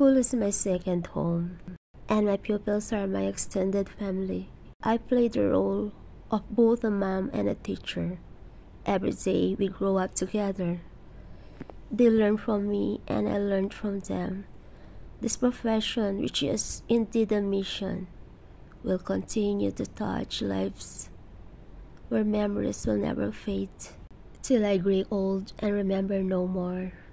School is my second home, and my pupils are my extended family. I play the role of both a mom and a teacher. Every day we grow up together. They learn from me and I learn from them. This profession, which is indeed a mission, will continue to touch lives where memories will never fade, till I grow old and remember no more.